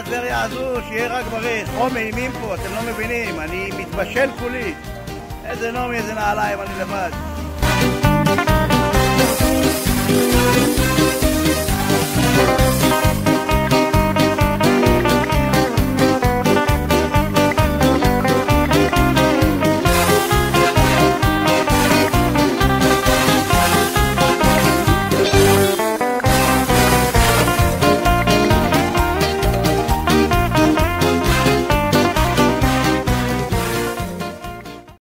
הטבריה הזו, שיהיה רק בריא. חום אימים פה, אתם לא מבינים, אני מתבשל כולי. איזה נומי, איזה נעליים, אני לבד.